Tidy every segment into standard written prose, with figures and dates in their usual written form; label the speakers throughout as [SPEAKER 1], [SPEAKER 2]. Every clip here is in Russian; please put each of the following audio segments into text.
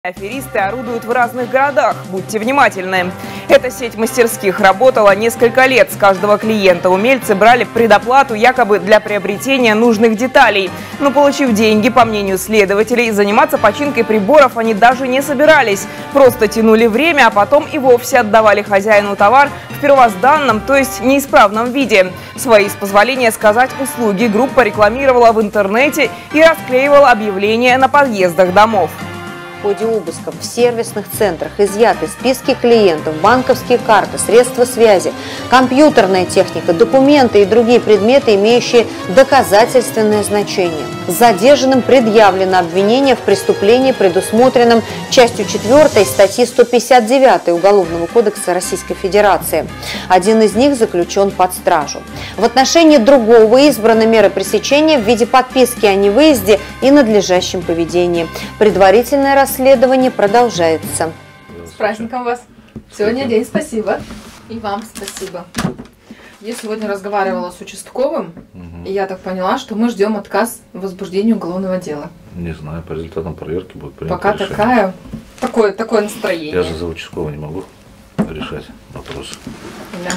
[SPEAKER 1] Аферисты орудуют в разных городах. Будьте внимательны. Эта сеть мастерских работала несколько лет. С каждого клиента умельцы брали предоплату якобы для приобретения нужных деталей. Но, получив деньги, по мнению следователей, заниматься починкой приборов они даже не собирались. Просто тянули время, а потом и вовсе отдавали хозяину товар в первозданном, то есть неисправном виде. Свои, с позволения сказать, услуги группа рекламировала в интернете и расклеивала объявления на подъездах домов.
[SPEAKER 2] В ходе обысков в сервисных центрах изъяты списки клиентов, банковские карты, средства связи, компьютерная техника, документы и другие предметы, имеющие доказательственное значение. Задержанным предъявлено обвинение в преступлении, предусмотренном частью 4 статьи 159 Уголовного кодекса Российской Федерации. Один из них заключен под стражу. В отношении другого избраны меры пресечения в виде подписки о невыезде и надлежащем поведении. Предварительное расследование продолжается.
[SPEAKER 3] С праздником вас! Сегодня день спасибо. И вам спасибо. Я сегодня разговаривала с участковым, и я так поняла, что мы ждем отказ в возбуждении уголовного дела.
[SPEAKER 4] Не знаю, по результатам проверки будет принято
[SPEAKER 3] пока
[SPEAKER 4] решение.
[SPEAKER 3] Такое настроение.
[SPEAKER 4] Я же за участкового не могу решать вопросы.
[SPEAKER 3] Да.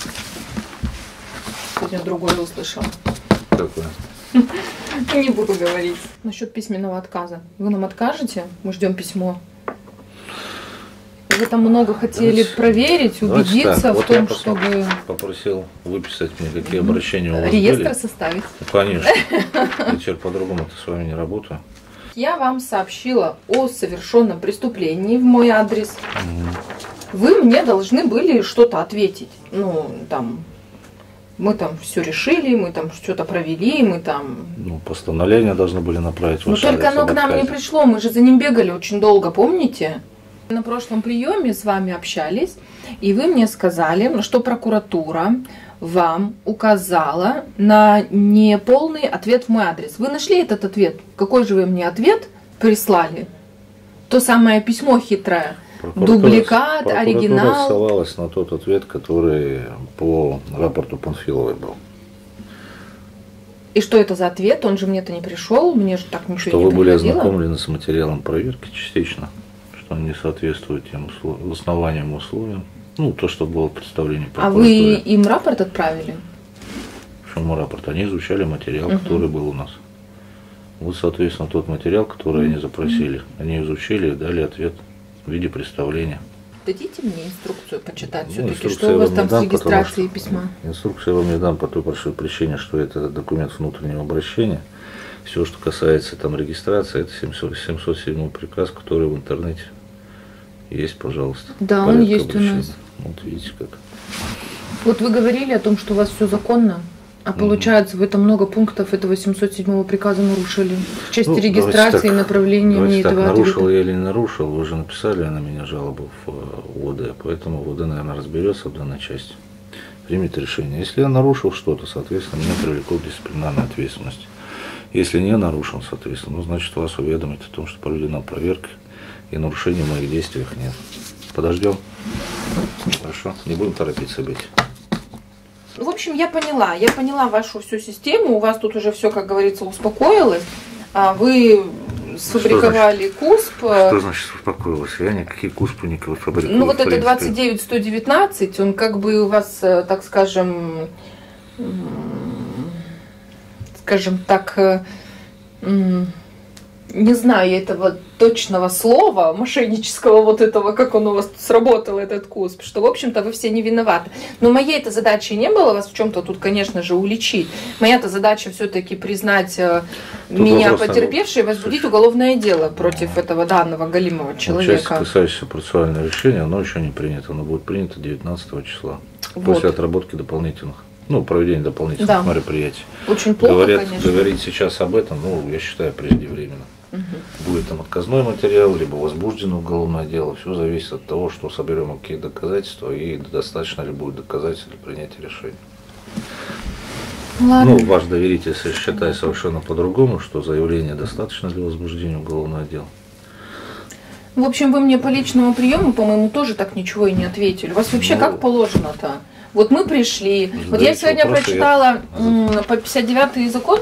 [SPEAKER 3] Сегодня другое услышала.
[SPEAKER 4] Какое?
[SPEAKER 3] Не буду говорить. Насчет письменного отказа. Вы нам откажете? Мы ждем письмо. Вы там много хотели проверить, убедиться в том, чтобы...
[SPEAKER 4] Попросил выписать мне, какие обращения у вас
[SPEAKER 3] реестр
[SPEAKER 4] были.
[SPEAKER 3] Составить.
[SPEAKER 4] Ну, конечно. Я теперь по-другому-то с вами не работаю.
[SPEAKER 3] Я вам сообщила о совершенном преступлении в мой адрес. Вы мне должны были что-то ответить. Ну, там... Мы там все решили, мы там что-то провели, мы там...
[SPEAKER 4] Ну, постановление должны были направить в
[SPEAKER 3] ваш адрес. Но только оно к нам не пришло, мы же за ним бегали очень долго, помните? На прошлом приеме с вами общались, и вы мне сказали, что прокуратура вам указала на неполный ответ в мой адрес. Вы нашли этот ответ? Какой же вы мне ответ прислали? То самое письмо хитрое. Дубликат, оригинал.
[SPEAKER 4] Прокуратура ссылалась на тот ответ, который по рапорту Панфиловой был.
[SPEAKER 3] И что это за ответ? Он же мне-то не пришел, мне же так ничего
[SPEAKER 4] что
[SPEAKER 3] не приходило.
[SPEAKER 4] Что вы были ознакомлены с материалом проверки частично, что он не соответствует тем основаниям и условиям. Ну, то, что было в представлении прокуратуры.
[SPEAKER 3] А вы им рапорт отправили?
[SPEAKER 4] Почему рапорт? Они изучали материал, который был у нас. Вот, соответственно, тот материал, который они запросили, они изучили и дали ответ в виде представления.
[SPEAKER 3] Дадите мне инструкцию почитать все-таки, что у вас там с регистрацией письма?
[SPEAKER 4] Инструкцию я вам не дам по той простой причине, что это документ внутреннего обращения. Все, что касается там регистрации, это 707 приказ, который в интернете есть, пожалуйста.
[SPEAKER 3] Да, он есть у нас.
[SPEAKER 4] Вот видите как.
[SPEAKER 3] Вот вы говорили о том, что у вас все законно. А получается, вы там много пунктов этого 707 приказа нарушили. В части регистрации и направления мне этого ответа.
[SPEAKER 4] Нарушил я или не нарушил, вы же написали на меня жалобу в УВД, поэтому УВД, наверное, разберется в данной части, примет решение. Если я нарушил что-то, соответственно, меня привлекут к дисциплинарной ответственности. Если не нарушил, соответственно, ну, значит, вас уведомят о том, что проведена проверка и нарушений в моих действиях нет. Подождем. Хорошо, не будем торопить события.
[SPEAKER 3] В общем, я поняла вашу всю систему, у вас тут уже все, как говорится, успокоилось. Вы сфабриковали КУСП.
[SPEAKER 4] Что значит успокоилось? Я никакие КУСПы не фабриковал.
[SPEAKER 3] Ну вот это 29119, он как бы у вас, так скажем так, не знаю этого точного слова, мошеннического вот этого, как он у вас сработал, этот КУСП, что, в общем-то, вы все не виноваты. Но моей-то задачей не было вас в чем-то тут, конечно же, уличить. Моя-то задача все-таки признать меня потерпевшей и возбудить уголовное дело против этого данного галимого человека.
[SPEAKER 4] Часть, касающаяся процессуального решения, оно еще не принято. Оно будет принято 19 числа. Вот. После отработки дополнительных, проведения дополнительных мероприятий.
[SPEAKER 3] Очень плохо, конечно.
[SPEAKER 4] Говорить сейчас об этом, я считаю, преждевременно. Будет там отказной материал, либо возбуждено уголовное дело. Все зависит от того, что соберем какие доказательства и достаточно ли будет доказательств для принятия решения.
[SPEAKER 3] Ладно.
[SPEAKER 4] Ваш доверитель считает совершенно по-другому, что заявление достаточно для возбуждения уголовного дела.
[SPEAKER 3] В общем, вы мне по личному приему, по-моему, тоже так ничего и не ответили. У вас вообще как положено-то? Вот мы пришли. Вот я сегодня прочитала по 59-й закон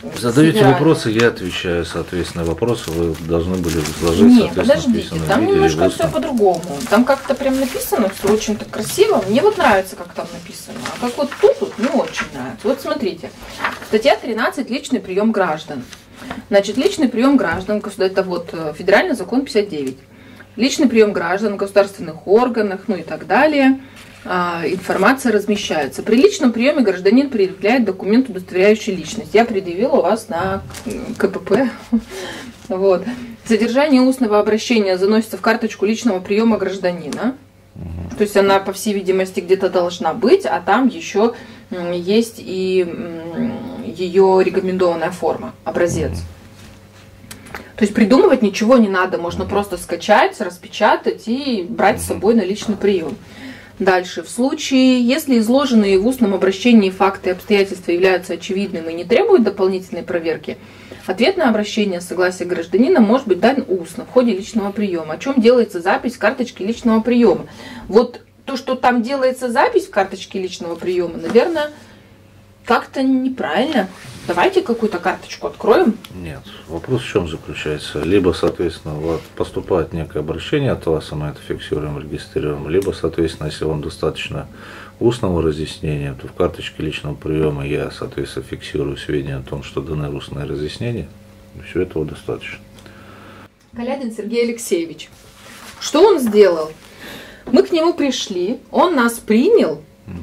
[SPEAKER 4] Задаете
[SPEAKER 3] собирали.
[SPEAKER 4] вопросы, я отвечаю. Соответственно, вопросы вы должны были изложить.
[SPEAKER 3] Нет,
[SPEAKER 4] соответственно,
[SPEAKER 3] подождите,
[SPEAKER 4] в
[SPEAKER 3] там
[SPEAKER 4] виде или
[SPEAKER 3] немножко
[SPEAKER 4] в
[SPEAKER 3] все
[SPEAKER 4] устном.
[SPEAKER 3] по-другому. Там как-то прям написано все очень так красиво. Мне вот нравится, как там написано. А как вот тут не очень нравится. Вот смотрите. Статья 13. Личный прием граждан. Значит, личный прием граждан, это вот федеральный закон 59. Личный прием граждан в государственных органах, ну и так далее. Информация размещается. При личном приеме гражданин предъявляет документ, удостоверяющий личность. Я предъявила у вас на КПП. Вот. Содержание устного обращения заносится в карточку личного приема гражданина. То есть она, по всей видимости, где-то должна быть, а там еще есть и ее рекомендованная форма, образец. То есть придумывать ничего не надо, можно просто скачать, распечатать и брать с собой на личный прием. Дальше. В случае, если изложенные в устном обращении факты и обстоятельства являются очевидными и не требуют дополнительной проверки, ответ на обращение с согласия гражданина может быть дан устно в ходе личного приема. О чем делается запись в карточке личного приема? Вот то, что там делается запись в карточке личного приема, наверное, как-то неправильно. Давайте какую-то карточку откроем.
[SPEAKER 4] Нет. Вопрос в чем заключается? Либо, соответственно, вот поступает некое обращение от вас, и мы это фиксируем, регистрируем, либо, соответственно, если вам достаточно устного разъяснения, то в карточке личного приема я, соответственно, фиксирую сведения о том, что даны устные разъяснения, и все этого достаточно.
[SPEAKER 3] Колядин Сергей Алексеевич. Что он сделал? Мы к нему пришли, он нас принял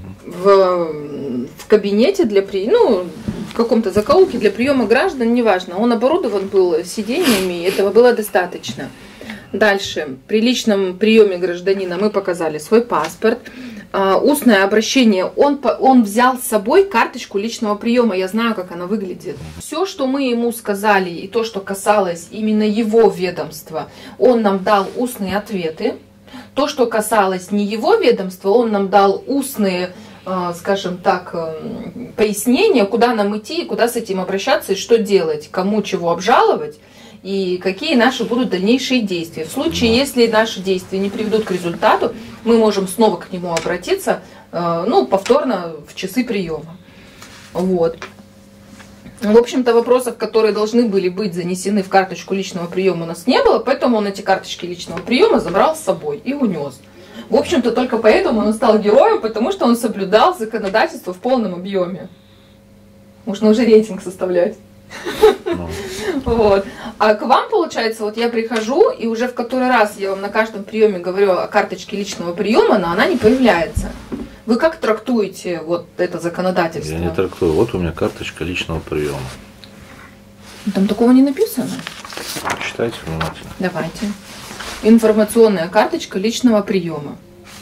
[SPEAKER 3] в кабинете для в каком-то закоулке для приема граждан, неважно. Он оборудован был сиденьями, этого было достаточно. Дальше, при личном приеме гражданина мы показали свой паспорт. Устное обращение, он взял с собой карточку личного приема, я знаю, как она выглядит. Все, что мы ему сказали, и то, что касалось именно его ведомства, он нам дал устные ответы. То, что касалось не его ведомства, он нам дал устные, скажем так, пояснения, куда нам идти, куда с этим обращаться и что делать, кому чего обжаловать и какие наши будут дальнейшие действия. В случае, если наши действия не приведут к результату, мы можем снова к нему обратиться, повторно в часы приема. Вот. В общем-то, вопросов, которые должны были быть занесены в карточку личного приема, у нас не было, поэтому он эти карточки личного приема забрал с собой и унес. В общем-то, только поэтому он стал героем, потому что он соблюдал законодательство в полном объеме. Можно уже рейтинг составлять. Вот. А к вам, получается, вот я прихожу, и уже в который раз я вам на каждом приеме говорю о карточке личного приема, но она не появляется. Вы как трактуете вот это законодательство?
[SPEAKER 4] Я не трактую. Вот у меня карточка личного приема.
[SPEAKER 3] Там такого не написано.
[SPEAKER 4] Читайте внимательно.
[SPEAKER 3] Давайте. Информационная карточка личного приема.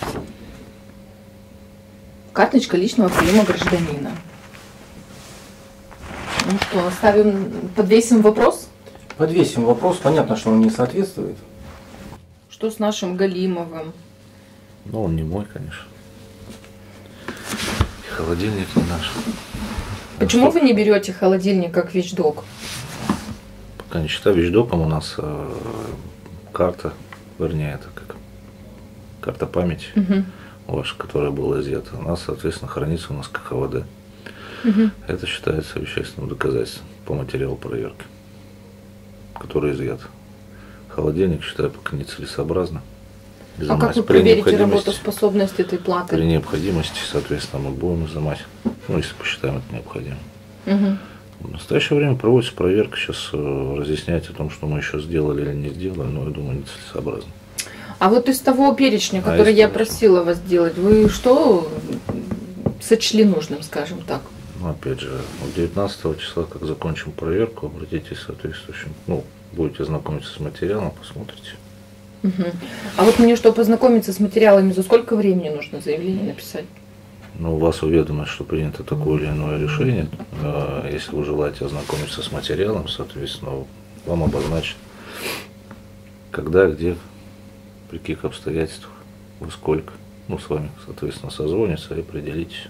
[SPEAKER 3] Карточка личного приема гражданина. Ну что, оставим, подвесим вопрос?
[SPEAKER 5] Подвесим вопрос. Понятно, что он не соответствует.
[SPEAKER 3] Что с нашим Галимовым?
[SPEAKER 4] Ну, он не мой, конечно. И холодильник не наш.
[SPEAKER 3] Почему вы не берете холодильник как вещдок?
[SPEAKER 4] Пока не считаю вещдоком, у нас карта, вернее, это как карта памяти ваша, которая была изъята. Она, соответственно, хранится у нас как ХВД. Это считается вещественным доказательством по материалу проверки, который изъят. Холодильник считаю пока нецелесообразно.
[SPEAKER 3] А как вы проверите работоспособность этой платы?
[SPEAKER 4] При необходимости, соответственно, мы будем изымать, если посчитаем это необходимым. В настоящее время проводится проверка, сейчас разъяснять о том, что мы еще сделали или не сделали, но я думаю, нецелесообразно.
[SPEAKER 3] А вот из того перечня, который я просила вас сделать, вы что сочли нужным, скажем так?
[SPEAKER 4] Ну, опять же, 19 числа, как закончим проверку, обратитесь к соответствующим, будете знакомиться с материалом, посмотрите.
[SPEAKER 3] А вот мне, чтобы познакомиться с материалами, за сколько времени нужно заявление написать?
[SPEAKER 4] У вас уведомлено, что принято такое или иное решение. Если вы желаете ознакомиться с материалом, соответственно, вам обозначат, когда, где, при каких обстоятельствах, во сколько. С вами, соответственно, созвониться и определитесь.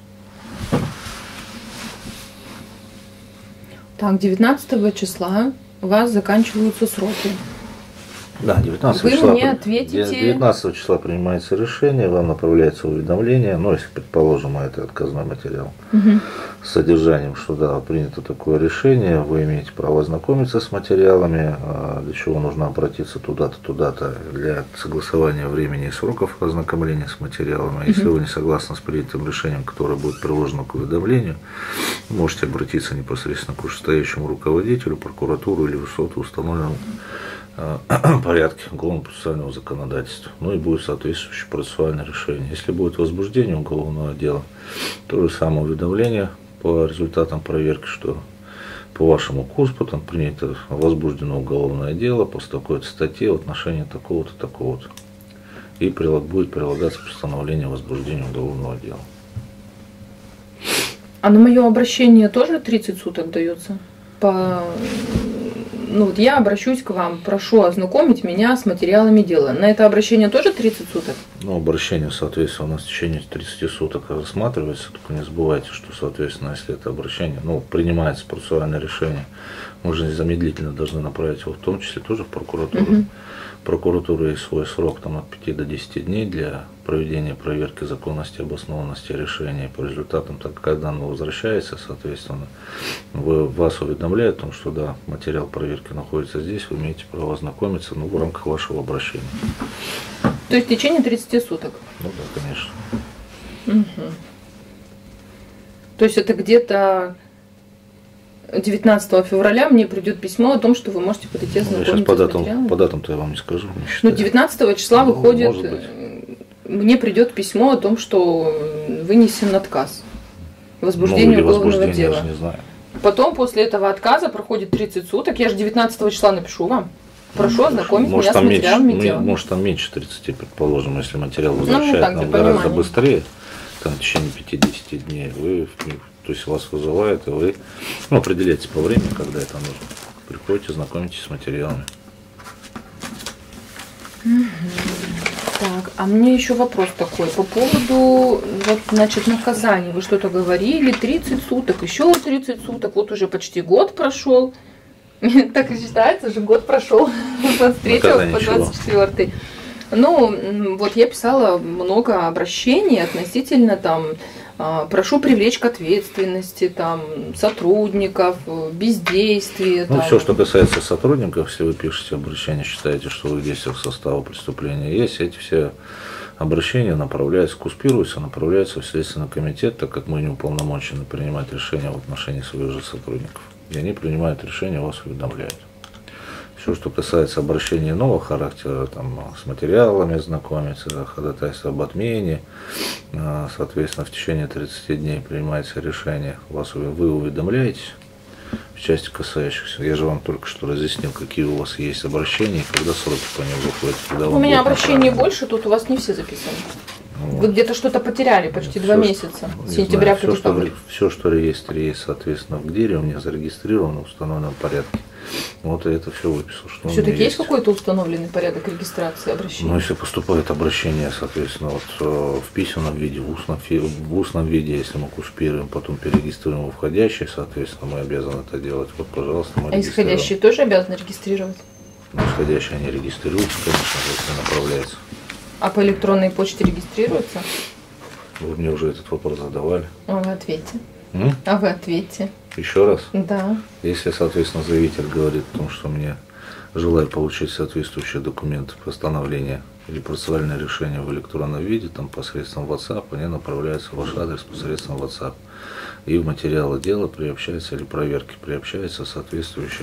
[SPEAKER 3] Так, 19 числа у вас заканчиваются сроки.
[SPEAKER 4] Да, 19
[SPEAKER 3] Вы
[SPEAKER 4] числа,
[SPEAKER 3] мне ответите...
[SPEAKER 4] 19 числа принимается решение, вам направляется уведомление, ну, если, предположим, это отказной материал, с содержанием, что да, принято такое решение, вы имеете право ознакомиться с материалами, для чего нужно обратиться туда-то, туда-то, для согласования времени и сроков ознакомления с материалами. Если вы не согласны с принятым решением, которое будет приложено к уведомлению, можете обратиться непосредственно к вышестоящему руководителю, прокуратуру или высокоустановленному порядке уголовно-процессуального законодательства. Ну и будет соответствующее процессуальное решение. Если будет возбуждение уголовного дела, то же самое уведомление по результатам проверки, что по вашему КУСПу там принято возбуждено уголовное дело по такой-то статье в отношении такого-то, такого-то. И будет прилагаться постановление о возбуждении уголовного дела.
[SPEAKER 3] А на мое обращение тоже 30 суток дается? Ну вот я обращусь к вам, прошу ознакомить меня с материалами дела. На это обращение тоже 30 суток?
[SPEAKER 4] Ну, обращение, соответственно, у нас в течение 30 суток рассматривается. Только не забывайте, что, соответственно, если это обращение, ну, принимается процессуальное решение, мы же незамедлительно должны направить его в том числе тоже в прокуратуру. Прокуратура есть свой срок там, от 5 до 10 дней для проведения проверки законности и обоснованности решения. По результатам, так когда оно возвращается, соответственно, вас уведомляют о том, что да, материал проверки находится здесь, вы имеете право ознакомиться, ну, в рамках вашего обращения.
[SPEAKER 3] То есть в течение 30 суток?
[SPEAKER 4] Ну да, конечно.
[SPEAKER 3] То есть это где-то 19 февраля мне придет письмо о том, что вы можете подойти ознакомиться
[SPEAKER 4] сейчас
[SPEAKER 3] с материалами?
[SPEAKER 4] по датам-то я вам не скажу.
[SPEAKER 3] Ну, 19 числа выходит, мне придет письмо о том, что вынесен отказ. Возбуждение уголовного дела.
[SPEAKER 4] Я же не знаю.
[SPEAKER 3] Потом после этого отказа проходит 30 суток. Я же 19 числа напишу вам. Прошу ознакомить меня с материалами дела.
[SPEAKER 4] Может там меньше 30, предположим, если материал возвращает нам гораздо быстрее, там в течение 5-10 дней, то есть вас вызывают, и вы определяете по времени, когда это нужно. Приходите, знакомитесь с материалами.
[SPEAKER 3] Так, а мне еще вопрос такой по поводу, вот, значит, наказаний. Вы что-то говорили, 30 суток, еще 30 суток, вот уже почти год прошел. Так и считается, уже год прошел, с 23 по 24. Ну, вот я писала много обращений относительно там, прошу привлечь к ответственности там сотрудников, бездействие.
[SPEAKER 4] Ну,
[SPEAKER 3] там.
[SPEAKER 4] все, что касается сотрудников, если вы пишете обращение, считаете, что вы в действиях состава преступления есть, эти все обращения направляются, куспируются, направляются в Следственный комитет, так как мы не уполномочены принимать решения в отношении своих же сотрудников. И они принимают решение, вас уведомляют. Все, что касается обращения иного характера, там, с материалами знакомиться, ходатайство об отмене, соответственно, в течение 30 дней принимается решение, вы уведомляетесь в части касающихся. Я же вам только что разъяснил, какие у вас есть обращения, когда сроки по ним выходят.
[SPEAKER 3] У меня обращений больше, тут у вас не все записаны. Вот. Вы где-то что-то потеряли почти 2 месяца, с сентября по декабрь.
[SPEAKER 4] Все, что в реестре есть, соответственно, в ГДИРе, у меня зарегистрировано в установленном порядке. Вот я это все выписал.
[SPEAKER 3] Все-таки есть какой-то установленный порядок регистрации обращений?
[SPEAKER 4] Ну, если поступает обращение, соответственно, вот, в письменном виде, в устном виде, если мы куспируем, потом перерегистрируем его входящие, соответственно, мы обязаны это делать. Вот, пожалуйста, мы регистрируем.
[SPEAKER 3] Исходящие тоже обязаны регистрировать?
[SPEAKER 4] Ну, исходящие они регистрируются, конечно, если направляются.
[SPEAKER 3] А по электронной почте регистрируются?
[SPEAKER 4] Вы мне уже этот вопрос задавали.
[SPEAKER 3] А вы ответьте. А вы ответьте.
[SPEAKER 4] Еще раз?
[SPEAKER 3] Да.
[SPEAKER 4] Если, соответственно, заявитель говорит о том, что мне желает получить соответствующие документы, постановления или процессуальное решение в электронном виде, там посредством WhatsApp, они направляются в ваш адрес посредством WhatsApp. И в материалы дела приобщается или проверки приобщается соответствующий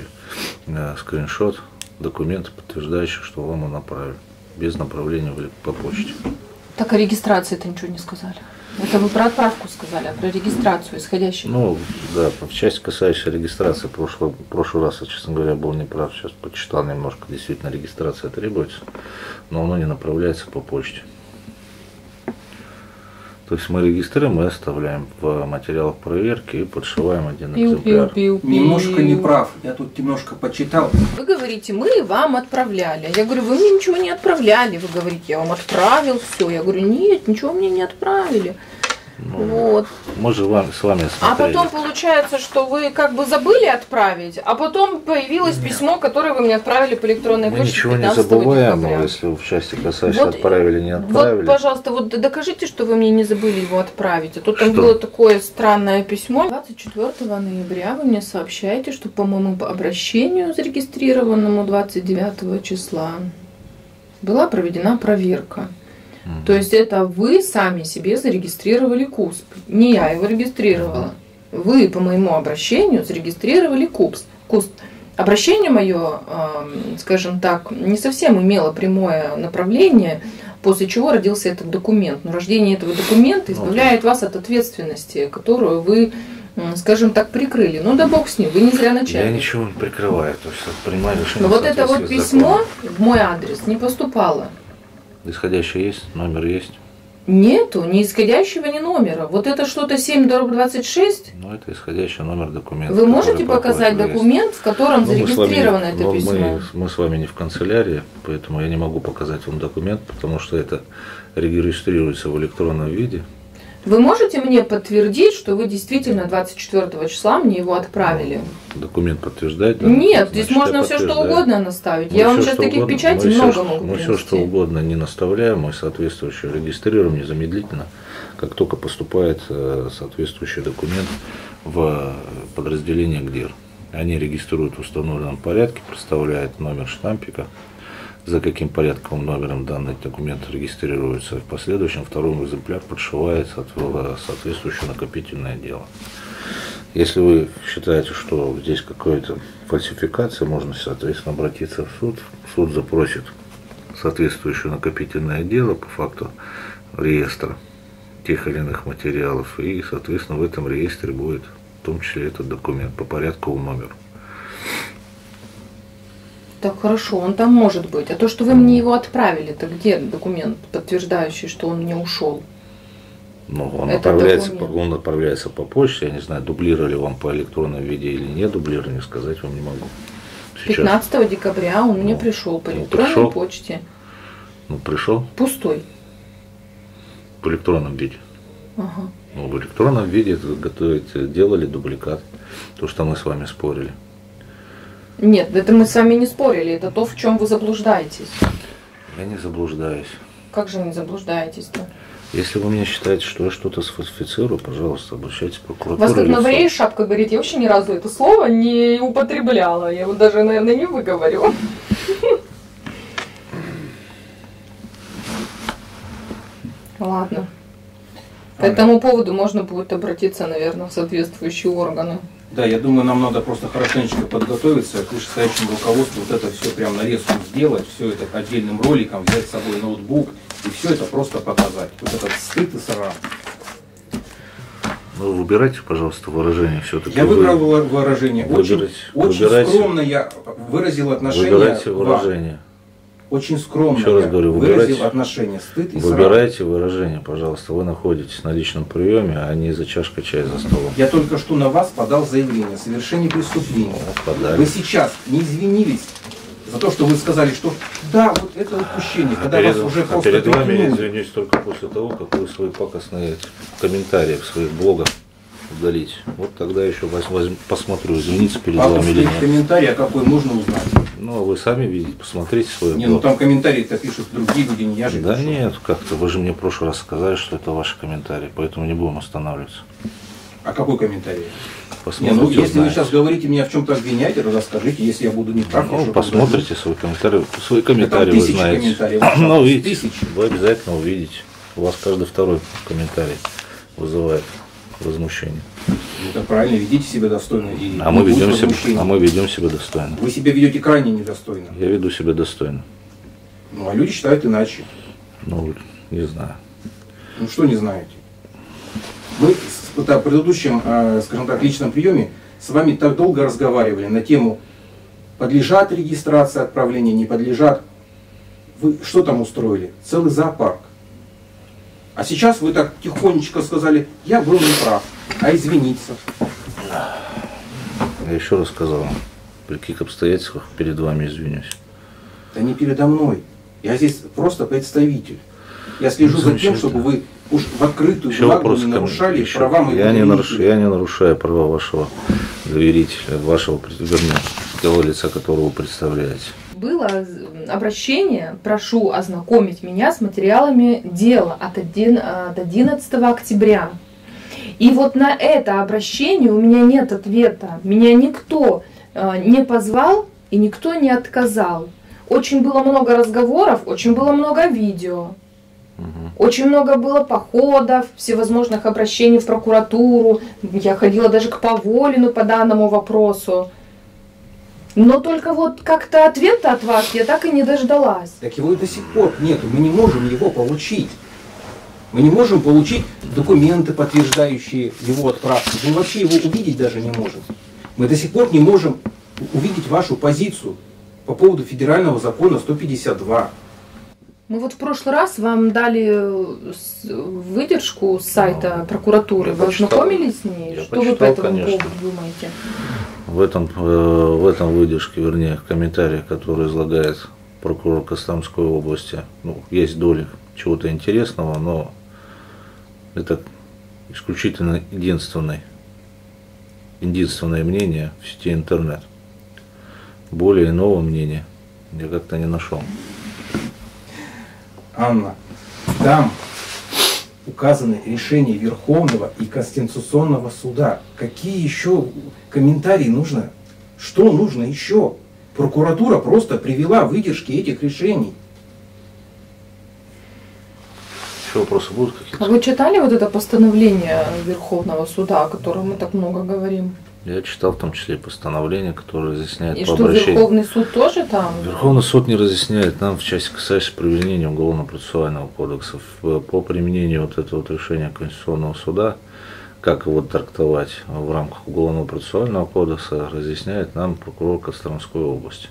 [SPEAKER 4] скриншот, документы, подтверждающие, что вам он направили, без направления по почте.
[SPEAKER 3] Так о регистрации-то ничего не сказали. Это вы про отправку сказали, а про регистрацию исходящих?
[SPEAKER 4] Ну, да, в части касающейся регистрации, в прошлый раз, я, честно говоря, был неправ, сейчас почитал немножко, действительно регистрация требуется, но оно не направляется по почте. То есть мы регистрируем и оставляем в материалах проверки и подшиваем один экземпляр.
[SPEAKER 5] Немножко не прав, я тут немножко почитал.
[SPEAKER 3] Вы говорите, мы вам отправляли. Я говорю, вы мне ничего не отправляли. Вы говорите, я вам отправил все. Я говорю, нет, ничего мне не отправили.
[SPEAKER 4] Ну,
[SPEAKER 3] Вот.
[SPEAKER 4] мы же с вами
[SPEAKER 3] А
[SPEAKER 4] смотрели.
[SPEAKER 3] потом получается, что вы как бы забыли отправить, а потом появилось письмо, которое вы мне отправили по электронной
[SPEAKER 4] Мы
[SPEAKER 3] почте
[SPEAKER 4] ничего не
[SPEAKER 3] 15
[SPEAKER 4] забываем,
[SPEAKER 3] декабря.
[SPEAKER 4] если в части касающейся
[SPEAKER 3] Вот,
[SPEAKER 4] отправили, не отправили.
[SPEAKER 3] Вот, пожалуйста, вот докажите, что вы мне не забыли его отправить. А то там
[SPEAKER 4] Что?
[SPEAKER 3] было такое странное письмо. 24 ноября вы мне сообщаете, что по моему обращению, зарегистрированному 29 числа, была проведена проверка. То есть это вы сами себе зарегистрировали КУСП. Не я его регистрировала. Вы по моему обращению зарегистрировали КУСП. Обращение мое, скажем так, не совсем имело прямое направление, после чего родился этот документ. Но рождение этого документа избавляет вас от ответственности, которую вы, скажем так, прикрыли. Ну да бог с ним, вы не зря начальник.
[SPEAKER 4] Я ничего не прикрываю, то есть принимаю решение.
[SPEAKER 3] Но вот это вот письмо в мой адрес не поступало.
[SPEAKER 4] Исходящий есть, номер есть.
[SPEAKER 3] Нету ни исходящего, ни номера. Вот это что-то 7/26.
[SPEAKER 4] Ну, это исходящий номер документа.
[SPEAKER 3] Вы можете показать документ, в котором зарегистрировано это письмо?
[SPEAKER 4] Мы с вами не в канцелярии, поэтому я не могу показать вам документ, потому что это регистрируется в электронном виде.
[SPEAKER 3] Вы можете мне подтвердить, что вы действительно 24 числа мне его отправили?
[SPEAKER 4] Документ подтверждает? Да?
[SPEAKER 3] Нет, здесь
[SPEAKER 4] Значит,
[SPEAKER 3] можно все что угодно наставить.
[SPEAKER 4] Мы
[SPEAKER 3] Я вам
[SPEAKER 4] все,
[SPEAKER 3] сейчас
[SPEAKER 4] что
[SPEAKER 3] таких
[SPEAKER 4] угодно,
[SPEAKER 3] печатей много могу
[SPEAKER 4] Мы
[SPEAKER 3] принести.
[SPEAKER 4] все что угодно не наставляем, мы соответствующее регистрируем незамедлительно, как только поступает соответствующий документ в подразделение ГДИР. Они регистрируют в установленном порядке, проставляют номер штампика, за каким порядковым номером данный документ регистрируется. В последующем второй экземпляр подшивается в соответствующее накопительное дело. Если вы считаете, что здесь какая-то фальсификация, можно, соответственно, обратиться в суд. Суд запросит соответствующее накопительное дело по факту реестра тех или иных материалов. И, соответственно, в этом реестре будет в том числе этот документ по порядковому номеру.
[SPEAKER 3] Так хорошо, он там может быть. А то, что вы мне его отправили, то где документ, подтверждающий, что он мне ушел?
[SPEAKER 4] Ну, он
[SPEAKER 3] Это
[SPEAKER 4] отправляется по почте, я не знаю, дублировали вам по электронном виде или не дублировали, сказать вам не могу. Сейчас.
[SPEAKER 3] 15 декабря он мне пришел по электронной
[SPEAKER 4] пришел.
[SPEAKER 3] почте.
[SPEAKER 4] Ну, пришел
[SPEAKER 3] Пустой.
[SPEAKER 4] в электронном виде.
[SPEAKER 3] Ага.
[SPEAKER 4] Ну, в электронном виде делали дубликат, то, что мы с вами спорили.
[SPEAKER 3] Нет, это мы с вами не спорили, это то, в чем вы заблуждаетесь.
[SPEAKER 4] Я не заблуждаюсь.
[SPEAKER 3] Как же вы не заблуждаетесь-то?
[SPEAKER 4] Если вы меня считаете, что я что-то сфальсифицирую, пожалуйста, обращайтесь в прокуратуру.
[SPEAKER 3] Вас как
[SPEAKER 4] или в
[SPEAKER 3] на
[SPEAKER 4] суд.
[SPEAKER 3] варе шапка говорит, я вообще ни разу это слово не употребляла. Я его даже, наверное, не выговорю. Ладно. По этому поводу можно будет обратиться, наверное, в соответствующие органы.
[SPEAKER 5] Да, я думаю, нам надо просто хорошенечко подготовиться к вышестоящему руководству, вот это все прям нарезку сделать, все это отдельным роликом, взять с собой ноутбук и все это просто показать. Вот этот стыд и срам.
[SPEAKER 4] Ну, выбирайте, пожалуйста, выражение все-таки.
[SPEAKER 5] Я выбрал выражение. Очень
[SPEAKER 4] выбирайте.
[SPEAKER 5] скромно я выразил отношение
[SPEAKER 4] Выбирайте
[SPEAKER 5] к вам.
[SPEAKER 4] выражение.
[SPEAKER 5] Очень скромно
[SPEAKER 4] Еще раз
[SPEAKER 5] я
[SPEAKER 4] говорю,
[SPEAKER 5] выразил отношение, стыд и срам.
[SPEAKER 4] Выбирайте выражение, пожалуйста. Вы находитесь на личном приеме, а не за чашкой чая за столом.
[SPEAKER 5] Я только что на вас подал заявление о совершении преступления.
[SPEAKER 4] Подали.
[SPEAKER 5] Вы сейчас не извинились за то, что вы сказали, что да, вот это упущение, когда вас уже просто
[SPEAKER 4] перед вами я
[SPEAKER 5] тряхнули.
[SPEAKER 4] извинюсь только после того, как вы свои пакостные комментарии в своих блогах удалите. Вот тогда еще посмотрю, извиниться перед вами или
[SPEAKER 5] Пакостные
[SPEAKER 4] нет.
[SPEAKER 5] комментарии, а какой можно узнать?
[SPEAKER 4] Ну, а вы сами видите, посмотрите свой
[SPEAKER 5] Не, ну
[SPEAKER 4] блог.
[SPEAKER 5] там комментарии-то пишут другие люди, не я же
[SPEAKER 4] Да
[SPEAKER 5] пишу.
[SPEAKER 4] нет, как-то. Вы же мне в прошлый раз сказали, что это ваши комментарии, поэтому не будем останавливаться.
[SPEAKER 5] А какой комментарий? Не,
[SPEAKER 4] Посмотрите,
[SPEAKER 5] ну если вы
[SPEAKER 4] узнаете.
[SPEAKER 5] сейчас говорите меня в чем-то обвиняете, тогда скажите, если я буду не прав. я
[SPEAKER 4] Ну,
[SPEAKER 5] что-то
[SPEAKER 4] посмотрите свои комментарии. Свои
[SPEAKER 5] скажу.
[SPEAKER 4] комментарии
[SPEAKER 5] Там
[SPEAKER 4] вы
[SPEAKER 5] тысячи
[SPEAKER 4] знаете.
[SPEAKER 5] комментариев.
[SPEAKER 4] Ну, видите,
[SPEAKER 5] Тысячи.
[SPEAKER 4] вы обязательно увидите. У вас каждый второй комментарий вызывает возмущение.
[SPEAKER 5] Это правильно, ведите себя достойно. И
[SPEAKER 4] А мы
[SPEAKER 5] не будет
[SPEAKER 4] ведем
[SPEAKER 5] возмущения.
[SPEAKER 4] себя достойно.
[SPEAKER 5] Вы себя ведете крайне недостойно.
[SPEAKER 4] Я веду себя достойно.
[SPEAKER 5] Ну, а люди считают иначе.
[SPEAKER 4] Ну, не знаю.
[SPEAKER 5] Ну, что не знаете? Мы в предыдущем, скажем так, личном приеме с вами так долго разговаривали на тему, подлежат регистрации отправления, не подлежат. Вы что там устроили? Целый зоопарк. А сейчас вы так тихонечко сказали, я был неправ, а извиниться.
[SPEAKER 4] Я еще раз сказал, при каких обстоятельствах перед вами извинюсь.
[SPEAKER 5] Да не передо мной. Я здесь просто представитель. Я слежу за тем, чтобы вы уж в открытую
[SPEAKER 4] Еще
[SPEAKER 5] бумагу
[SPEAKER 4] вопросы
[SPEAKER 5] не
[SPEAKER 4] ко мне?
[SPEAKER 5] нарушали
[SPEAKER 4] Еще.
[SPEAKER 5] права моего
[SPEAKER 4] Я не
[SPEAKER 5] доверителя.
[SPEAKER 4] нарушаю права вашего доверителя, вашего, вернее, того лица, которого вы представляете.
[SPEAKER 3] Было обращение, прошу ознакомить меня с материалами дела от 11 октября. И вот на это обращение у меня нет ответа. Меня никто не позвал и никто не отказал. Очень было много разговоров, очень было много видео. Очень много было походов, всевозможных обращений в прокуратуру. Я ходила даже к Паволину по данному вопросу. Но только вот как-то ответа от вас я так и не дождалась.
[SPEAKER 5] Так его и до сих пор нету. Мы не можем его получить. Мы не можем получить документы, подтверждающие его отправку. Мы вообще его увидеть даже не можем. Мы до сих пор не можем увидеть вашу позицию по поводу федерального закона 152.
[SPEAKER 3] Мы вот в прошлый раз вам дали выдержку с сайта прокуратуры. Вы ознакомились с ней?
[SPEAKER 4] Я
[SPEAKER 3] Что вы по
[SPEAKER 4] почитал,
[SPEAKER 3] этому
[SPEAKER 4] конечно.
[SPEAKER 3] поводу думаете?
[SPEAKER 4] В этом выдержке, вернее, комментарии, который излагает прокурор Костромской области, ну, есть доля чего-то интересного, но это исключительно единственное мнение в сети интернет. Более иного мнения я как-то не нашел.
[SPEAKER 5] Анна, там указаны решения Верховного и Конституционного суда. Какие еще комментарии нужно? Что нужно еще? Прокуратура просто привела выдержки этих решений.
[SPEAKER 4] Еще вопросы будут
[SPEAKER 3] А
[SPEAKER 4] какие-то?
[SPEAKER 3] вы читали вот это постановление Верховного суда, о котором мы так много говорим?
[SPEAKER 4] Я читал в том числе и постановление, которое разъясняет
[SPEAKER 3] И
[SPEAKER 4] по
[SPEAKER 3] что
[SPEAKER 4] обращению.
[SPEAKER 3] Верховный суд тоже там?
[SPEAKER 4] Верховный суд не разъясняет нам в части, касающейся применения Уголовно-процессуального кодекса. По применению вот этого вот решения Конституционного суда, как его трактовать в рамках Уголовно-процессуального кодекса, разъясняет нам прокурор Костромской области.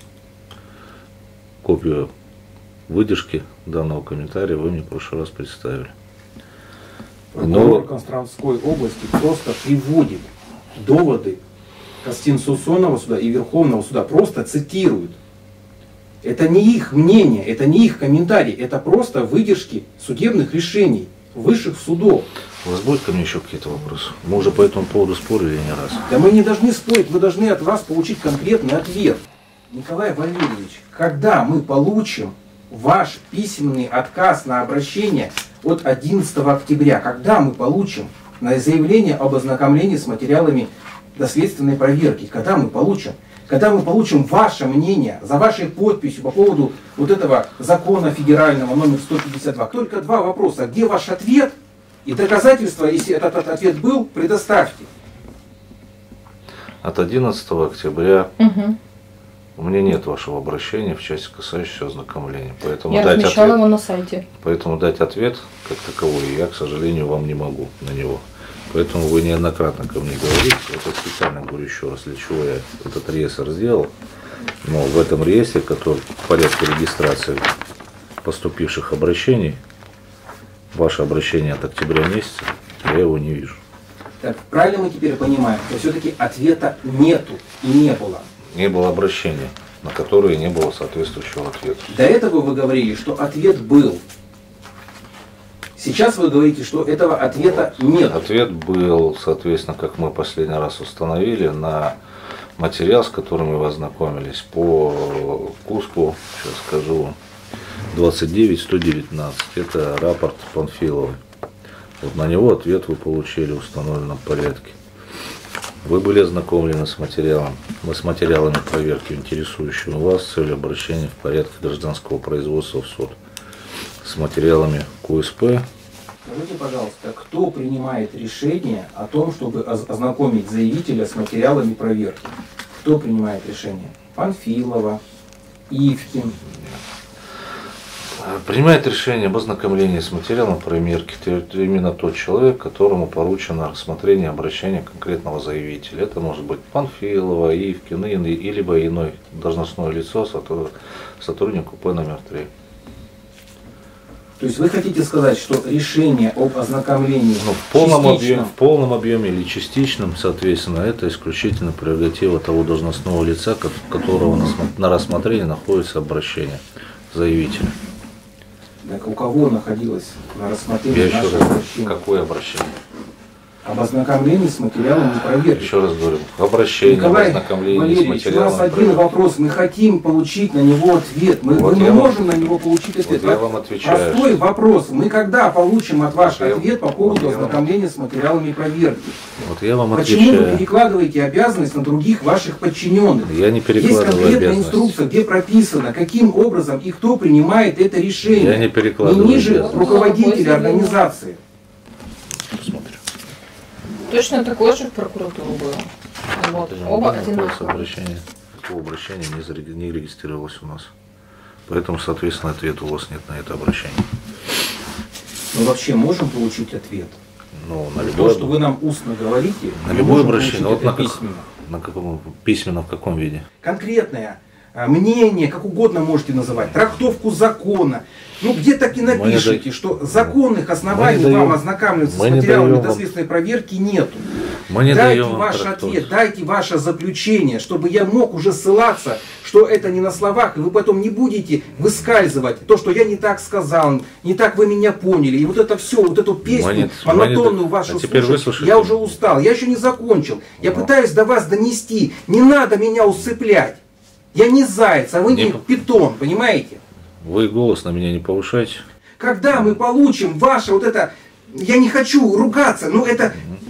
[SPEAKER 4] Копию выдержки данного комментария вы мне в прошлый раз представили.
[SPEAKER 5] Прокурор Костромской области просто приводит доводы Конституционного суда и Верховного суда, просто цитируют. Это не их мнение, это не их комментарий, это просто выдержки судебных решений высших судов.
[SPEAKER 4] У вас будет ко мне еще какие-то вопросы? Мы уже по этому поводу спорили не раз.
[SPEAKER 5] Да мы не должны спорить, мы должны от вас получить конкретный ответ. Николай Валерьевич, когда мы получим ваш письменный отказ на обращение от 11 октября, когда мы получим на заявление об ознакомлении с материалами доследственной проверки, когда мы получим? Когда мы получим ваше мнение за вашей подписью по поводу вот этого закона федерального номер 152. Только два вопроса. Где ваш ответ? И доказательства, если этот ответ был, предоставьте.
[SPEAKER 4] От 11 октября
[SPEAKER 3] Угу.
[SPEAKER 4] у меня нет вашего обращения в части, касающейся ознакомления. Поэтому
[SPEAKER 3] Я
[SPEAKER 4] дать
[SPEAKER 3] размещала
[SPEAKER 4] ответ,
[SPEAKER 3] его на сайте.
[SPEAKER 4] поэтому дать ответ как таковой я, к сожалению, вам не могу на него. Поэтому вы неоднократно ко мне говорите. Это специально говорю еще раз, для чего я этот реестр сделал. Но в этом реестре, который в порядке регистрации поступивших обращений, ваше обращение от октября месяца, я его не вижу.
[SPEAKER 5] Так, правильно мы теперь понимаем, что все-таки ответа нету и не было.
[SPEAKER 4] Не было обращения, на которое не было соответствующего ответа.
[SPEAKER 5] До этого вы говорили, что ответ был. Сейчас вы говорите, что этого ответа нет.
[SPEAKER 4] Ответ был, соответственно, как мы последний раз установили, на материал, с которым мы ознакомились по КУСПу, сейчас скажу, 29-119. Это рапорт Панфиловой. Вот на него ответ вы получили в установленном порядке. Вы были ознакомлены с материалом, с материалами проверки, интересующими вас с целью обращения в порядке гражданского производства в суд. С материалами КУСП.
[SPEAKER 5] Скажите, пожалуйста, кто принимает решение о том, чтобы ознакомить заявителя с материалами проверки? Кто принимает решение? Панфилова, Ивкин.
[SPEAKER 4] Принимает решение об ознакомлении с материалом проверки именно тот человек, которому поручено рассмотрение обращения конкретного заявителя. Это может быть Панфилова, Ивкин, и либо иной должностное лицо, сотрудник УП номер 3.
[SPEAKER 5] То есть вы хотите сказать, что решение об ознакомлении
[SPEAKER 4] В полном объеме или частичном, соответственно, это исключительно прерогатива того должностного лица, которого на рассмотрении находится обращение заявителя.
[SPEAKER 5] Так у кого находилось на рассмотрении
[SPEAKER 4] Я еще
[SPEAKER 5] наше
[SPEAKER 4] раз,
[SPEAKER 5] обращение?
[SPEAKER 4] какое обращение?
[SPEAKER 5] Об ознакомлении с материалами проверки.
[SPEAKER 4] Еще раз говорю, обращение,
[SPEAKER 5] Николай
[SPEAKER 4] ознакомление с
[SPEAKER 5] Валерьевич, у
[SPEAKER 4] материалом
[SPEAKER 5] нас один
[SPEAKER 4] проверки.
[SPEAKER 5] вопрос, мы хотим получить на него ответ. Мы
[SPEAKER 4] Вот
[SPEAKER 5] не
[SPEAKER 4] я вам-
[SPEAKER 5] можем на него получить ответ.
[SPEAKER 4] вот я вам отвечаю,
[SPEAKER 5] Простой
[SPEAKER 4] что-
[SPEAKER 5] вопрос. Мы когда получим от вас
[SPEAKER 4] Вот я-
[SPEAKER 5] ответ по поводу
[SPEAKER 4] вот я вам-
[SPEAKER 5] ознакомления с материалами проверки?
[SPEAKER 4] Вот я вам
[SPEAKER 5] Почему вы
[SPEAKER 4] отвечаю.
[SPEAKER 5] перекладываете обязанность на других ваших подчиненных?
[SPEAKER 4] Я не
[SPEAKER 5] Есть
[SPEAKER 4] перекладываю
[SPEAKER 5] конкретная
[SPEAKER 4] обязанности.
[SPEAKER 5] инструкция, где прописано, каким образом и кто принимает это решение.
[SPEAKER 4] Я не перекладываю
[SPEAKER 5] Не ниже
[SPEAKER 4] обязанности.
[SPEAKER 5] руководителя организации.
[SPEAKER 4] Посмотрим.
[SPEAKER 3] Точно такое же в прокуратуру было. Вот.
[SPEAKER 4] Это не
[SPEAKER 3] Оба
[SPEAKER 4] находится
[SPEAKER 3] одинаковые.
[SPEAKER 4] обращение. Такого обращения не регистрировалось у нас. Поэтому, соответственно, ответа у вас нет на это обращение.
[SPEAKER 5] Мы вообще можем получить ответ?
[SPEAKER 4] Ну, на
[SPEAKER 5] То,
[SPEAKER 4] любое,
[SPEAKER 5] что вы нам устно говорите,
[SPEAKER 4] на
[SPEAKER 5] мы
[SPEAKER 4] любое
[SPEAKER 5] можем
[SPEAKER 4] обращение.
[SPEAKER 5] получить
[SPEAKER 4] Вот
[SPEAKER 5] это
[SPEAKER 4] на,
[SPEAKER 5] письменно.
[SPEAKER 4] на каком письменно в каком виде?
[SPEAKER 5] Конкретное мнение, как угодно можете называть, трактовку закона. Ну, где так и напишите, что законных оснований
[SPEAKER 4] даем-
[SPEAKER 5] вам ознакомливаться с
[SPEAKER 4] мы не
[SPEAKER 5] материалами
[SPEAKER 4] даем вам-
[SPEAKER 5] доследственной проверки нету.
[SPEAKER 4] Мы не
[SPEAKER 5] Дайте
[SPEAKER 4] даем вам
[SPEAKER 5] ваш
[SPEAKER 4] трактовки.
[SPEAKER 5] ответ, дайте ваше заключение, чтобы я мог уже ссылаться, что это не на словах, и вы потом не будете выскальзывать то, что я не так сказал, не так вы меня поняли. И вот это все, вот эту песню монотонную вашу
[SPEAKER 4] А теперь
[SPEAKER 5] слушать,
[SPEAKER 4] выслушайте.
[SPEAKER 5] я уже устал, я еще не закончил. Я
[SPEAKER 4] Ну.
[SPEAKER 5] пытаюсь до вас донести, не надо меня усыплять. Я не заяц, а вы не
[SPEAKER 4] Не-
[SPEAKER 5] питон, понимаете?
[SPEAKER 4] Вы голос на меня не повышайте.
[SPEAKER 5] Когда мы получим ваше вот это, я не хочу ругаться, но это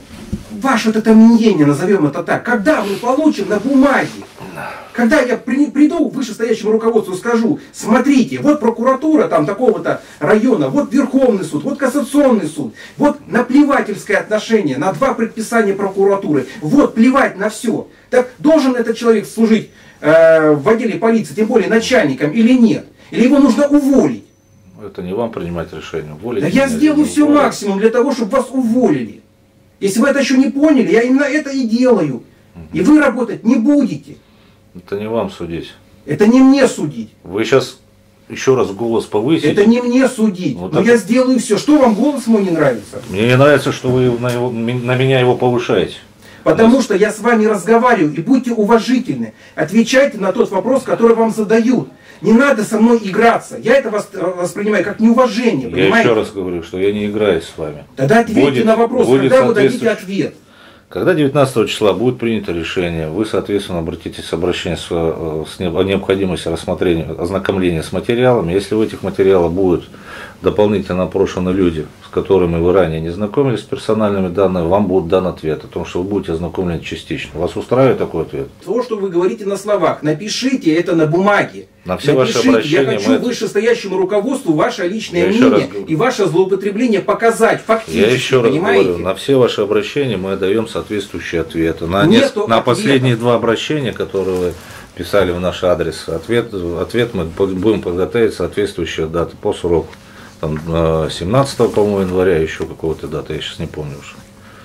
[SPEAKER 5] ваше вот это мнение, назовем это так, когда мы получим на бумаге, когда я приду к вышестоящему руководству и скажу, смотрите, вот прокуратура там такого-то района, вот Верховный суд, вот Кассационный суд, вот наплевательское отношение на 2 предписания прокуратуры, вот плевать на все. Так должен этот человек служить в отделе полиции, тем более начальником или нет? Или его нужно уволить?
[SPEAKER 4] Это не вам принимать решение. Уволить
[SPEAKER 5] Да я
[SPEAKER 4] меня
[SPEAKER 5] сделаю
[SPEAKER 4] или не
[SPEAKER 5] все
[SPEAKER 4] уволить.
[SPEAKER 5] максимум для того, чтобы вас уволили. Если вы это еще не поняли, я именно это и делаю. И вы работать не будете.
[SPEAKER 4] Это не вам судить.
[SPEAKER 5] Это не мне судить.
[SPEAKER 4] Вы сейчас еще раз голос повысите.
[SPEAKER 5] Это не мне судить.
[SPEAKER 4] Вот
[SPEAKER 5] Но
[SPEAKER 4] так.
[SPEAKER 5] я сделаю все. Что вам голос мой не нравится?
[SPEAKER 4] Мне не нравится, что вы на меня его повышаете.
[SPEAKER 5] Потому что я с вами разговариваю, и будьте уважительны. Отвечайте на тот вопрос, который вам задают. Не надо со мной играться. Я это воспринимаю как неуважение.
[SPEAKER 4] Я
[SPEAKER 5] Понимаете?
[SPEAKER 4] еще раз говорю, что я не играюсь с вами.
[SPEAKER 5] Тогда ответьте
[SPEAKER 4] Будет-
[SPEAKER 5] на вопрос,
[SPEAKER 4] будет
[SPEAKER 5] когда вы дадите
[SPEAKER 4] соответствующий-
[SPEAKER 5] ответ.
[SPEAKER 4] Когда 19 числа будет принято решение, вы, соответственно, обратитесь с обращением о необходимости рассмотрения, ознакомления с материалами. Если в этих материалах будут дополнительно опрошены люди, с которыми вы ранее не знакомились, с персональными данными, вам будет дан ответ о том, что вы будете ознакомлены частично. Вас устраивает такой ответ?
[SPEAKER 5] То, что вы говорите на словах, напишите это на бумаге.
[SPEAKER 4] На все ваши
[SPEAKER 5] Напишите,
[SPEAKER 4] обращения
[SPEAKER 5] я хочу
[SPEAKER 4] мы-
[SPEAKER 5] вышестоящему руководству ваше личное
[SPEAKER 4] Я еще раз
[SPEAKER 5] мнение
[SPEAKER 4] говорю.
[SPEAKER 5] и ваше злоупотребление показать фактически,
[SPEAKER 4] Я еще раз
[SPEAKER 5] понимаете?
[SPEAKER 4] говорю, на все ваши обращения мы даем соответствующие ответы. На,
[SPEAKER 5] Нету
[SPEAKER 4] на
[SPEAKER 5] ответов.
[SPEAKER 4] последние 2 обращения, которые вы писали в наш адрес, ответ мы будем подготовить соответствующие даты по сроку. Там 17, по-моему, января, еще какого-то даты, я сейчас не помню уже.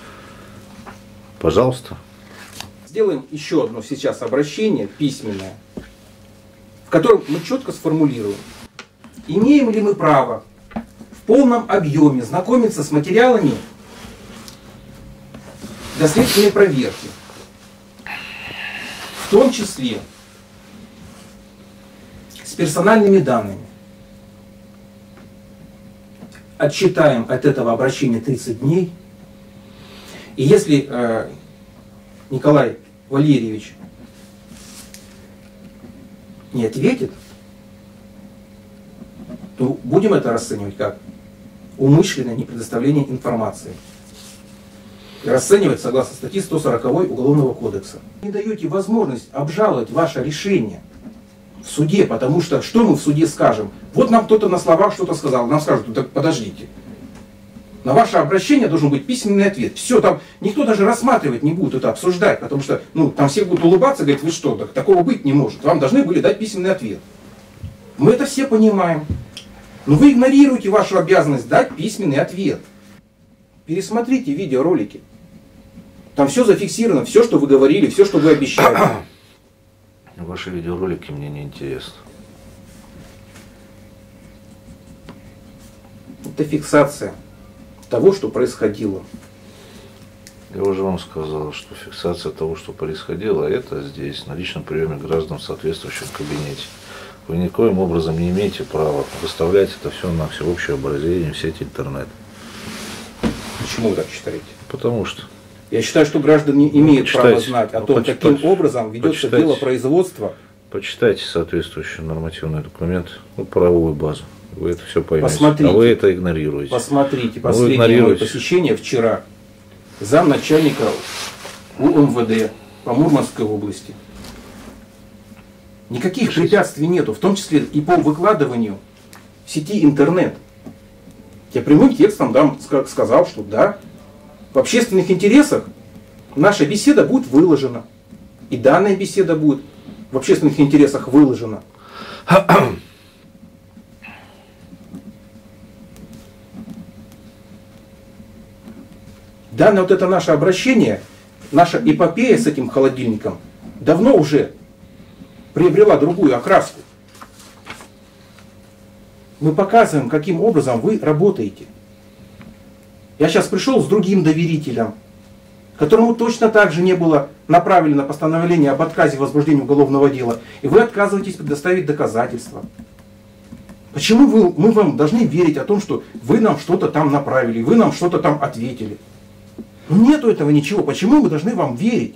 [SPEAKER 4] Пожалуйста.
[SPEAKER 5] Сделаем еще одно сейчас обращение письменное, в котором мы четко сформулируем, имеем ли мы право в полном объеме знакомиться с материалами доследственной проверки, в том числе с персональными данными. Отсчитаем от этого обращения 30 дней. И если Николай Валерьевич не ответит, то будем это расценивать как умышленное непредоставление информации. И расценивать согласно статье 140 Уголовного кодекса. Не даете возможность обжаловать ваше решение в суде, потому что что мы в суде скажем? Вот нам кто-то на словах что-то сказал, нам скажут, ну так подождите. На ваше обращение должен быть письменный ответ. Все, там никто даже рассматривать не будет это обсуждать, потому что там все будут улыбаться, говорить, вы что, так, такого быть не может. Вам должны были дать письменный ответ. Мы это все понимаем. Но вы игнорируете вашу обязанность дать письменный ответ. Пересмотрите видеоролики. Там все зафиксировано, все, что вы говорили, все, что вы обещали.
[SPEAKER 4] Ваши видеоролики мне не интересны.
[SPEAKER 5] Это фиксация того, что происходило.
[SPEAKER 4] Я уже вам сказал, что фиксация того, что происходило, это здесь, на личном приеме граждан в соответствующем кабинете. Вы никоим образом не имеете права выставлять это все на всеобщее обозрение в сети интернет.
[SPEAKER 5] Почему вы так считаете?
[SPEAKER 4] Потому что.
[SPEAKER 5] Я считаю, что граждане имеют право знать о том, каким образом ведется дело производства.
[SPEAKER 4] Почитайте соответствующий нормативный документ, правовую базу. Вы это все поймете.
[SPEAKER 5] Посмотрите,
[SPEAKER 4] а вы это игнорируете.
[SPEAKER 5] Посмотрите, последнее мое посещение вчера замначальника УМВД по Мурманской области. Никаких препятствий нету, в том числе и по выкладыванию в сети интернет. Я прямым текстом сказал, что да, в общественных интересах наша беседа будет выложена. И данная беседа будет в общественных интересах выложена. Данное вот это наше обращение, наша эпопея с этим холодильником давно уже приобрела другую окраску. Мы показываем, каким образом вы работаете. Я сейчас пришел с другим доверителем, которому точно так же не было направлено постановление об отказе в возбуждении уголовного дела, и вы отказываетесь предоставить доказательства. Почему мы вам должны верить о том, что вы нам что-то там направили, вы нам что-то там ответили? Ну нету этого ничего. Почему мы должны вам верить?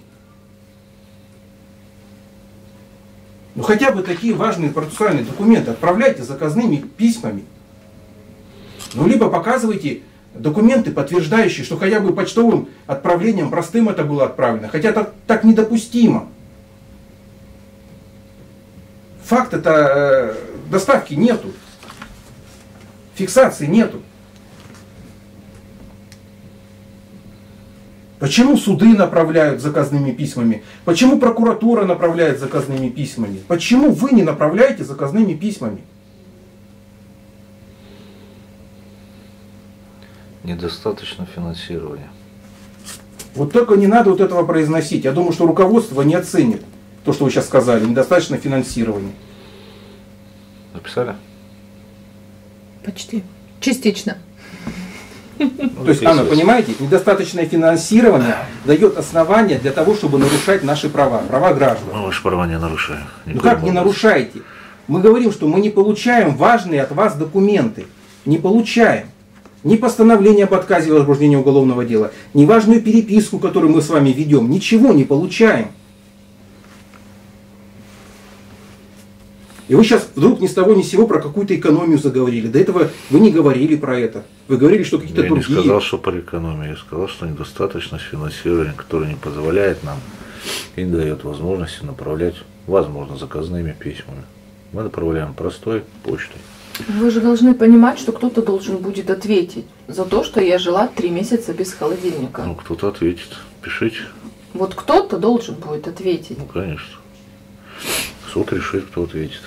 [SPEAKER 5] Ну хотя бы такие важные процессуальные документы отправляйте заказными письмами. Ну либо показывайте документы, подтверждающие, что хотя бы почтовым отправлением простым это было отправлено. Хотя это так недопустимо. Факта-то доставки нету. Фиксации нету. Почему суды направляют заказными письмами? Почему прокуратура направляет заказными письмами? Почему вы не направляете заказными письмами?
[SPEAKER 4] Недостаточно финансирования.
[SPEAKER 5] Вот только не надо вот этого произносить. Я думаю, что руководство не оценит то, что вы сейчас сказали. Недостаточно финансирования.
[SPEAKER 4] Написали?
[SPEAKER 3] Почти. Частично.
[SPEAKER 5] То есть, Анна, понимаете, недостаточное финансирование дает основания для того, чтобы нарушать наши права, права граждан.
[SPEAKER 4] Мы ваши права не нарушаем.
[SPEAKER 5] Ну как не нарушаете? Мы говорим, что мы не получаем важные от вас документы. Не получаем. Ни постановление об отказе в возбуждении уголовного дела, ни важную переписку, которую мы с вами ведем. Ничего не получаем. И вы сейчас вдруг ни с того ни с сего про какую-то экономию заговорили. До этого вы не говорили про это. Вы говорили, что какие-то другие...
[SPEAKER 4] Я не сказал, что про экономию. Я сказал, что недостаточность финансирования, которое не позволяет нам и не дает возможности направлять, возможно, заказными письмами. Мы направляем простой почтой.
[SPEAKER 3] Вы же должны понимать, что кто-то должен будет ответить за то, что я жила 3 месяца без холодильника.
[SPEAKER 4] Ну, кто-то ответит. Пишите.
[SPEAKER 3] Вот кто-то должен будет ответить.
[SPEAKER 4] Ну, конечно. Суд решит, кто ответит.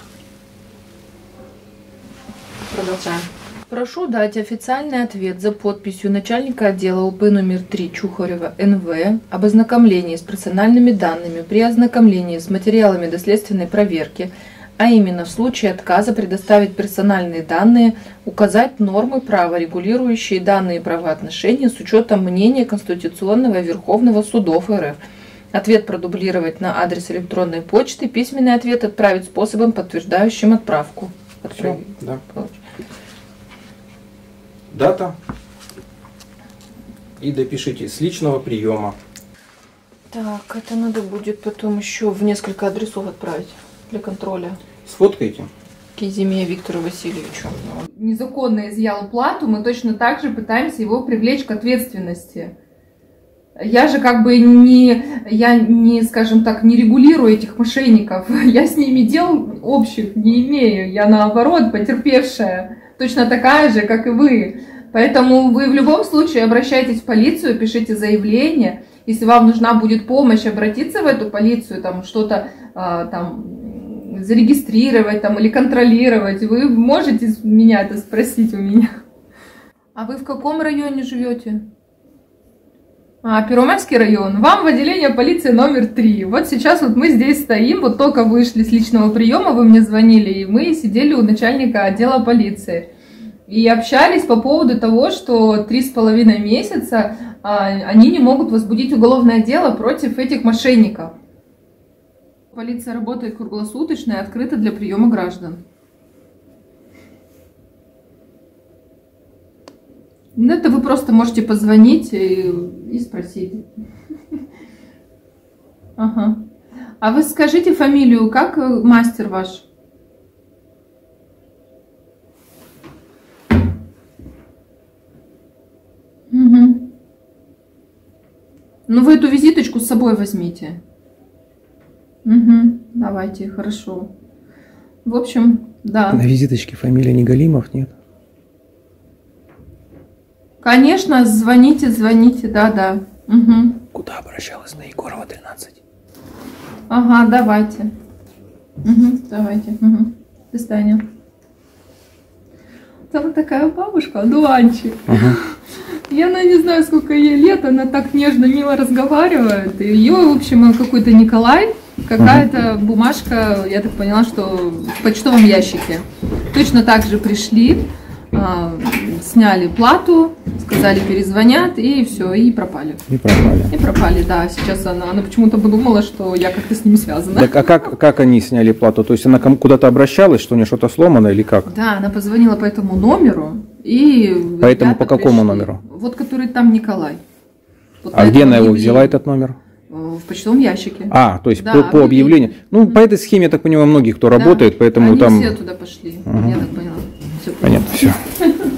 [SPEAKER 3] Продолжаем. Прошу дать официальный ответ за подписью начальника отдела УП номер 3 Чухарева НВ об ознакомлении с персональными данными при ознакомлении с материалами доследственной проверки, а именно в случае отказа предоставить персональные данные, указать нормы права, регулирующие данные правоотношения с учетом мнения Конституционного и Верховного судов РФ. Ответ продублировать на адрес электронной почты, письменный ответ отправить способом, подтверждающим отправку.
[SPEAKER 5] Все, да. Дата. И допишите с личного приема.
[SPEAKER 3] Так, это надо будет потом еще в несколько адресов отправить для контроля.
[SPEAKER 5] Сфоткайте.
[SPEAKER 3] Кизиме Виктору Васильевичу. Незаконно изъял плату, мы точно так же пытаемся его привлечь к ответственности. Я же как бы не, скажем так, не регулирую этих мошенников. Я с ними дел общих не имею. Я наоборот потерпевшая, точно такая же, как и вы. Поэтому вы в любом случае обращайтесь в полицию, пишите заявление. Если вам нужна будет помощь, обратиться в эту полицию, там что-то там зарегистрировать там, или контролировать, вы можете меня это спросить у меня. А вы в каком районе живете? Первомайский район. Вам в отделение полиции номер 3. Вот сейчас вот мы здесь стоим, вот только вышли с личного приема, вы мне звонили, и мы сидели у начальника отдела полиции. И общались по поводу того, что 3,5 месяца они не могут возбудить уголовное дело против этих мошенников. полиция работает круглосуточно и открыта для приема граждан. Ну, это вы просто можете позвонить и спросить. Ага. А вы скажите фамилию, как мастер ваш? Угу. Ну, вы эту визиточку с собой возьмите. Угу. Давайте, хорошо. В общем, да.
[SPEAKER 6] На визиточке фамилия не Галимов, нет?
[SPEAKER 3] Конечно, звоните, да. Угу.
[SPEAKER 6] Куда обращалась? На Егорова, 13.
[SPEAKER 3] Ага, давайте. Угу, давайте. Угу. До свидания. Там такая бабушка, дуванчик. Я, не знаю, сколько ей лет, она так нежно, мило разговаривает. Ее, в общем, какой-то Николай, какая-то бумажка, я так поняла, что в почтовом ящике. Точно так же пришли, сняли плату, сказали, перезвонят, и все, и пропали.
[SPEAKER 6] И пропали,
[SPEAKER 3] да. Сейчас она почему-то подумала, что я как-то с ними связана.
[SPEAKER 6] Так, а как они сняли плату? То есть она куда-то обращалась, что у нее что-то сломано или как?
[SPEAKER 3] Да, она позвонила по этому номеру. И
[SPEAKER 6] поэтому по какому номеру?
[SPEAKER 3] Вот который там Николай. Вот
[SPEAKER 6] а где она его взяла, этот номер?
[SPEAKER 3] В почтовом ящике.
[SPEAKER 6] То есть да, по объявлению. Ну, по этой схеме, я так понимаю, многие, кто работает, поэтому
[SPEAKER 3] они
[SPEAKER 6] там...
[SPEAKER 3] все туда пошли, я так поняла. Все
[SPEAKER 6] понятно, все.